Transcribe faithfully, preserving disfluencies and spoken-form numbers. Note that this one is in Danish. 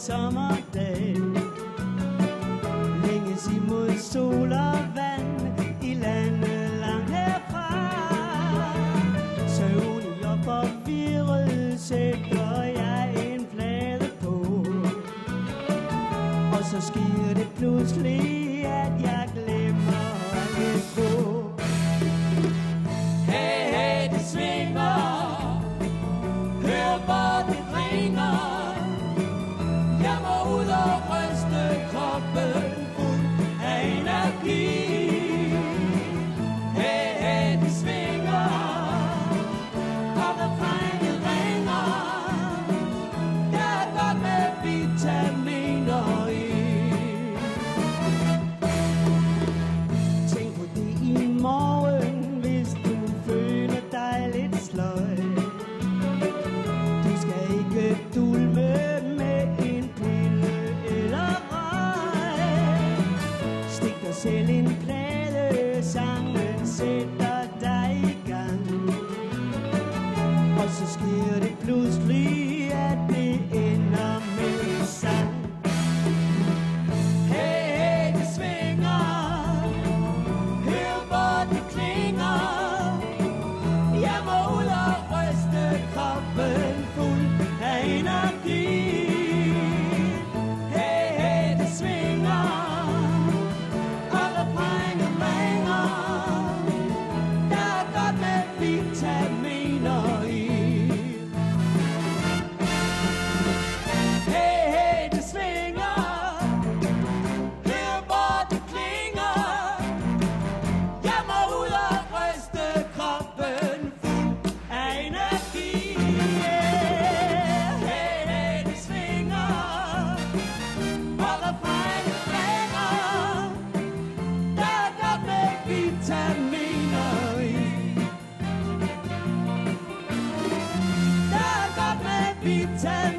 sommerdag. Længes imod sol og vand i landet langt herfra. Søvnig og forvirret sætter jeg en plade på, og så sker det pludselig, at jeg glemmer at lidt gå. Hey, hey, det svinger, hør hvor det ringer. Jeg må ud og ryste kroppen fuld af energi. Hey, hey, det svinger, og refrænet ringer. Der er godt med vitaminer i. Tænk på det i morgen, hvis du føler dig lidt sløj. Du skal ikke dulme med en pille eller røg. Stik dig selv en plade, sangen sætter dig i gang. Og så sker det pludselig, at det ender med en sang. Hey, hey, det svinger, hør hvor det klinger. Jeg må ud og ryste kroppen fuld af energi. Hey, hey, det svinger, og refrænet ringer. Der er godt med vitaminer i. Hey, hey, det svinger, hør hvor det klinger. Jeg må ud og ryste kroppen fuld af energi. Hey, hey, det svinger, og refrænet ringer. Der er godt med vitaminer i. Der er godt med vitaminer